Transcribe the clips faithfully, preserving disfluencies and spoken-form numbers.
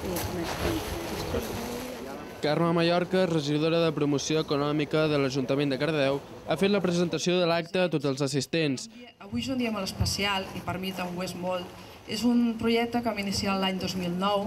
Carme Mallorca, regidora de Promoció Econòmica de l'Ajuntament de Cardedeu, ha fet la presentació de l'acte a tots els assistents. Avui és un dia molt especial i per mi també ho és molt. És un projecte que vam iniciar l'any dos mil nou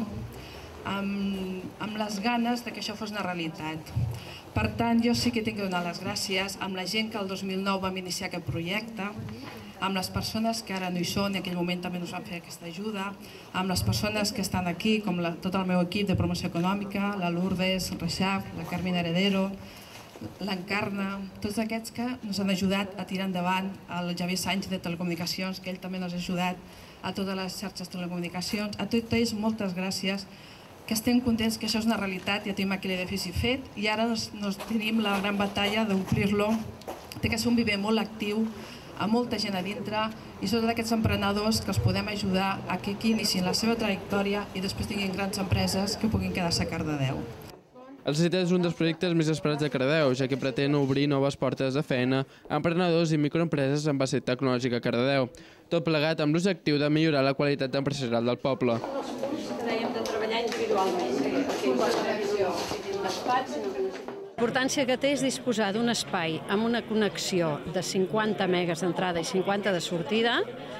amb les ganes que això fos una realitat. Per tant, jo sí que tinc que donar les gràcies amb la gent que el dos mil nou vam iniciar aquest projecte, amb les persones que ara no hi són i en aquell moment també ens van fer aquesta ajuda, amb les persones que estan aquí, com tot el meu equip de promoció econòmica, la Lourdes Reixach, la Carmina Heredero, l'Encarna, tots aquests que ens han ajudat a tirar endavant, el Javier Sánchez de Telecomunicacions, que ell també ens ha ajudat, a totes les xarxes de telecomunicacions, a tots ells moltes gràcies, que estem contents que això és una realitat, ja tenim aquell edifici fet i ara tenim la gran batalla d'omplir-lo, té que ser un viver molt actiu, amb molta gent a dintre i són aquests emprenedors que els podem ajudar a que aquí iniciïn la seva trajectòria i després tinguin grans empreses que puguin quedar-se a Cardedeu. El C E T és un dels projectes més esperats de Cardedeu, ja que pretén obrir noves portes de feina a emprenedors i microempreses amb base tecnològica a Cardedeu, tot plegat amb l'objectiu de millorar la qualitat empresarial del poble. Dèiem de treballar individualment, perquè igual la visió és un despatx, sinó que no sé. La importància que té és disposar d'un espai amb una connexió de cinquanta megas d'entrada i cinquanta de sortida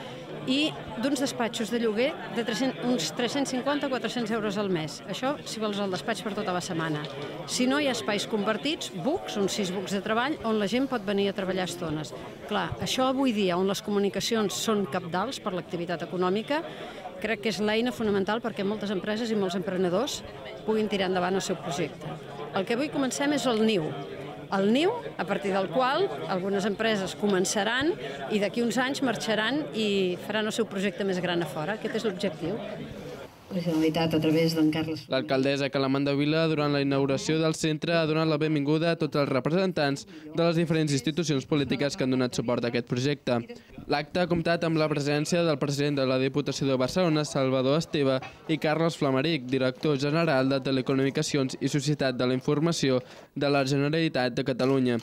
i d'uns despatxos de lloguer de uns tres-cents cinquanta a quatre-cents euros al mes. Això si vols el despatx per tota la setmana. Si no, hi ha espais compartits, bucs, uns sis bucs de treball, on la gent pot venir a treballar estones. Clar, això avui dia, on les comunicacions són cabdals per l'activitat econòmica, crec que és l'eina fonamental perquè moltes empreses i molts emprenedors puguin tirar endavant el seu projecte. El que avui comencem és el niu. El niu, a partir del qual algunes empreses començaran i d'aquí uns anys marxaran i faran el seu projecte més gran a fora. Aquest és l'objectiu. La Generalitat, a través d'en Carles... L'alcaldessa Calamanda Vila, durant la inauguració del centre, ha donat la benvinguda a tots els representants de les diferents institucions polítiques que han donat suport a aquest projecte. L'acte ha comptat amb la presència del president de la Diputació de Barcelona, Salvador Esteve, i Carles Flamaric, director general de Telecomunicacions i Societat de la Informació de la Generalitat de Catalunya.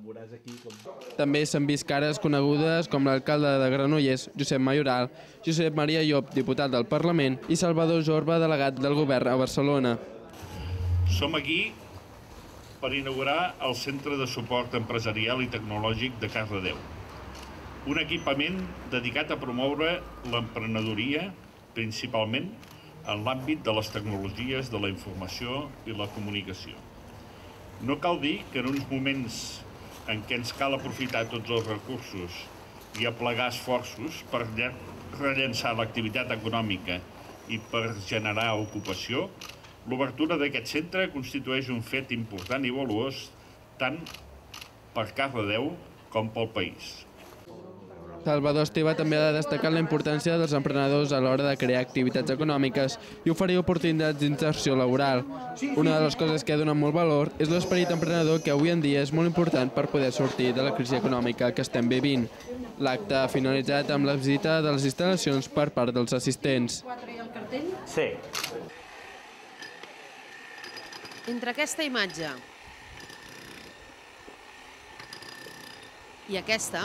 També s'han vist cares conegudes com l'alcalde de Granollers, Josep Mayoral, Josep Maria Llop, diputat del Parlament, i Salvador Jorba, delegat del govern a Barcelona. Som aquí per inaugurar el Centre de Suport Empresarial i Tecnològic de Cardedeu, un equipament dedicat a promoure l'emprenedoria, principalment en l'àmbit de les tecnologies de la informació i la comunicació. No cal dir que en uns moments en què ens cal aprofitar tots els recursos i aplegar esforços per rellançar l'activitat econòmica i per generar ocupació, l'obertura d'aquest centre constitueix un fet important i valuós tant per Cardedeu com pel país. Salvador Esteve també ha destacat la importància dels emprenedors a l'hora de crear activitats econòmiques i oferir oportunitats d'inserció laboral. Una de les coses que ha donat molt valor és l'esperit emprenedor que avui en dia és molt important per poder sortir de la crisi econòmica que estem vivint. L'acte ha finalitzat amb la visita de les instal·lacions per part dels assistents. Sí. Entre aquesta imatge i aquesta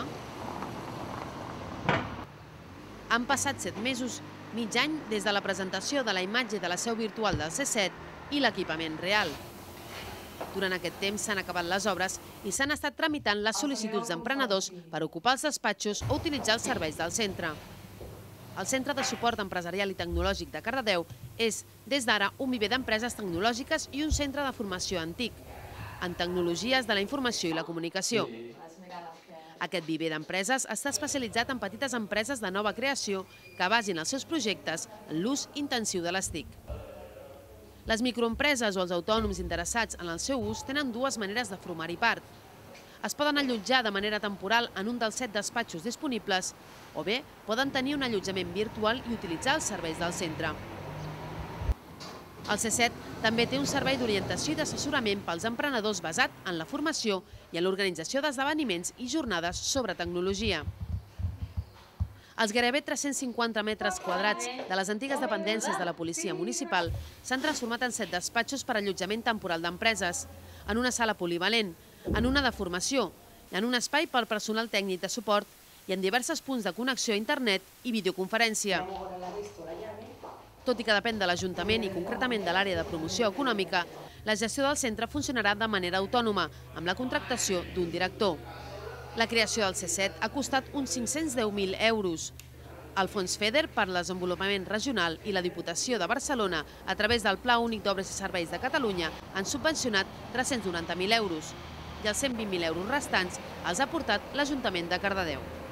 han passat set mesos, mig any, des de la presentació de la imatge de la seu virtual del C set i l'equipament real. Durant aquest temps s'han acabat les obres i s'han estat tramitant les sol·licituds d'emprenedors per ocupar els despatxos o utilitzar els serveis del centre. El Centre de Suport Empresarial i Tecnològic de Cardedeu és, des d'ara, un viver d'empreses tecnològiques i un centre de formació antic, en tecnologies de la informació i la comunicació. Aquest viver d'empreses està especialitzat en petites empreses de nova creació que basin els seus projectes en l'ús intensiu de les T I C. Les microempreses o els autònoms interessats en el seu ús tenen dues maneres de formar-hi part. Es poden allotjar de manera temporal en un dels set despatxos disponibles o bé poden tenir un allotjament virtual i utilitzar els serveis del centre. El C set també té un servei d'orientació i d'assessorament pels emprenedors basat en la formació i en l'organització d'esdeveniments i jornades sobre tecnologia. Els gairebé tres-cents cinquanta metres quadrats de les antigues dependències de la policia municipal s'han transformat en set despatxos per allotjament temporal d'empreses, en una sala polivalent, en una de formació, en un espai pel personal tècnic de suport i en diversos punts de connexió a internet i videoconferència. Tot i que depèn de l'Ajuntament i concretament de l'àrea de promoció econòmica, la gestió del centre funcionarà de manera autònoma, amb la contractació d'un director. La creació del C set ha costat uns cinc-cents deu mil euros. El Fons FEDER per al Desenvolupament Regional i la Diputació de Barcelona, a través del Pla Únic d'Obres i Serveis de Catalunya, han subvencionat tres-cents noranta mil euros i els cent vint mil euros restants els ha aportat l'Ajuntament de Cardedeu.